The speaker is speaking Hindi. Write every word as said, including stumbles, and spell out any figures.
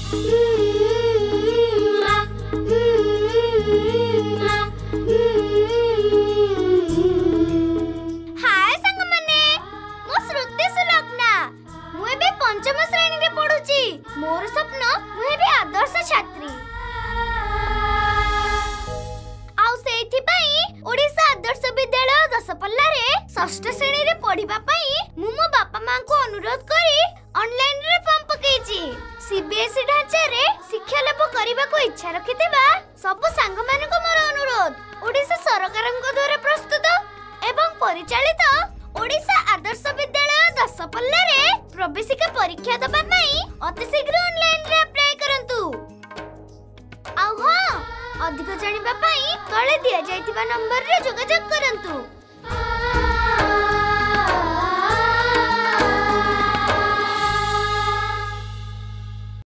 हाय संग माने मो श्रुति सुलग्ना मु एबे पंचम श्रेणी रे पढुची। मोर स्वप्न मु एबे आदर्श छात्री आउ सेथि पई ओडिसा आदर्श विद्यालय दशपल्ला रे षष्ठ श्रेणी रे पढिबा पई मु मो बापा मां को अनुरोध करी ऑनलाइन रे फॉर्म पकेइची। सीबीएसई ढांचा रे शिक्षा लाभ करबा को इच्छा रखितेबा सब संग मानको मोर अनुरोध ओडिसा सरकारक द्वारा प्रस्तुत एवं परिचालित ओडिसा आदर्श विद्यालय दशपल्ला रे प्रवेशिका परीक्षा दबा पई अति शीघ्र ऑनलाइन रे अप्लाई करंतु। आउ हां अधिक जानिबा पई तळे दिया जायतिबा नंबर रे जोगाजोग करंतु।